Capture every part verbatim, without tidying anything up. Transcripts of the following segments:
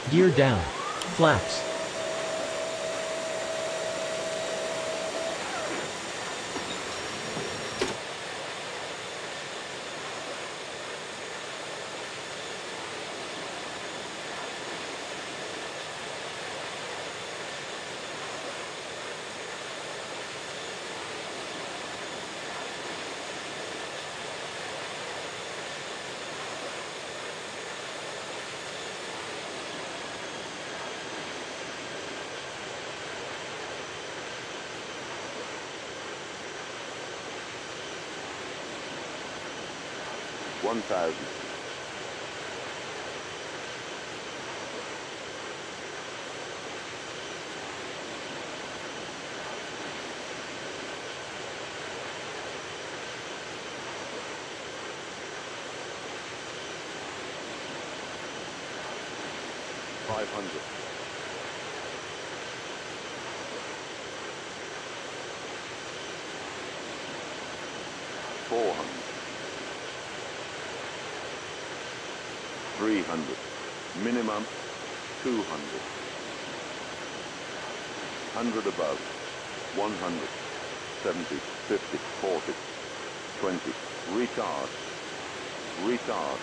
gear down, flaps, one thousand. five hundred. four hundred. three hundred. Minimum two hundred. one hundred above. one hundred. seventy. fifty. forty. twenty. Retard. Retard.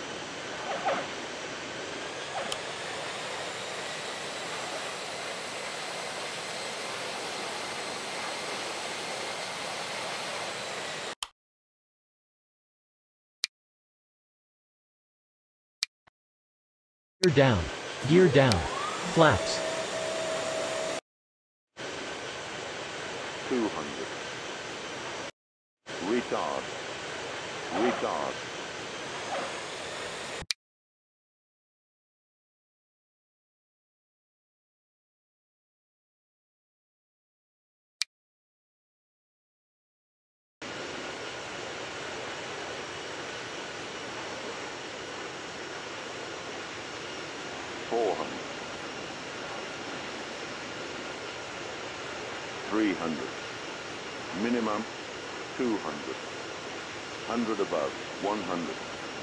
gear down, gear down, flaps, two hundred. Retard. Retard. four hundred. three hundred. Minimum two hundred. one hundred above. one hundred.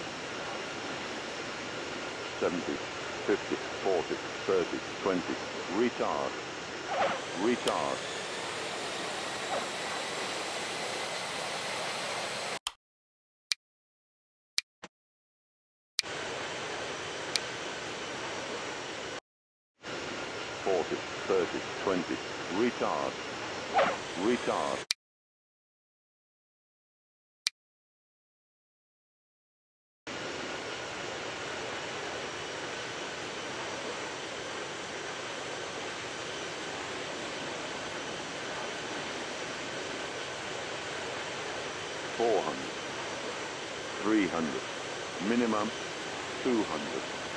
seventy. fifty. forty. thirty. twenty. Retard. Retard. forty. thirty. twenty. Retard. Retard. four hundred. three hundred. Minimum two hundred.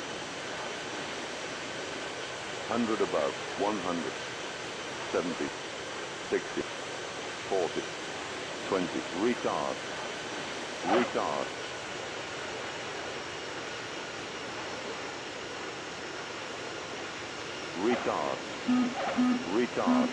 one hundred above. one hundred. seventy. sixty. forty. twenty. Retard. Retard. Retard. Retard.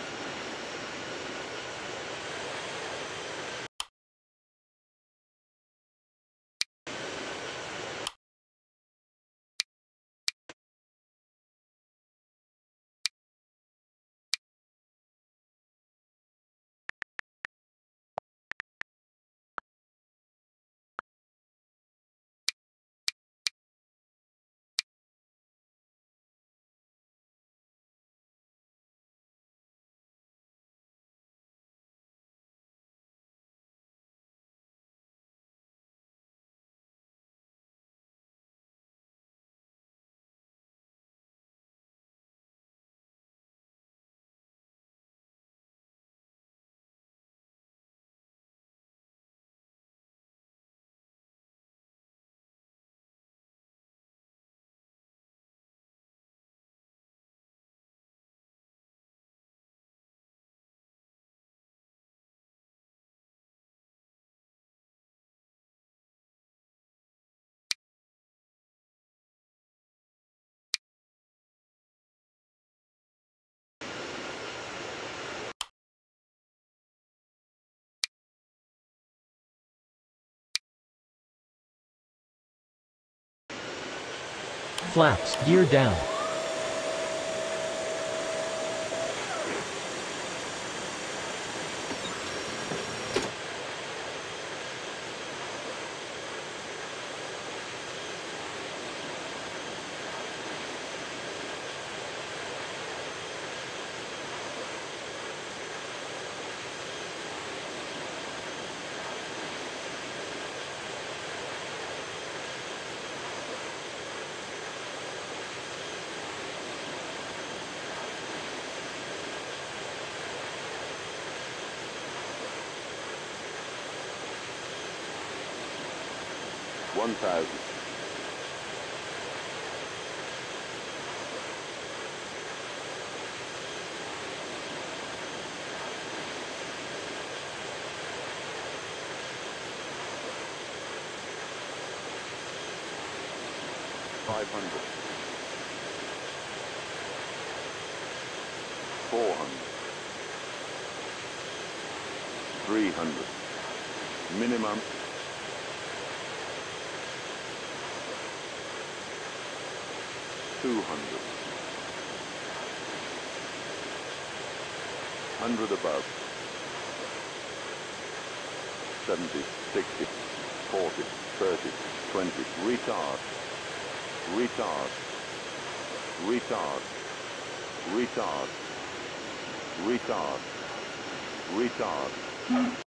flaps, gear down, one thousand. Five hundred. Four hundred. Three hundred. Minimum. Two hundred. Hundred above. Seventy, sixty, forty, thirty, twenty. Retard. Retard. Retard. Retard. Retard. Retard.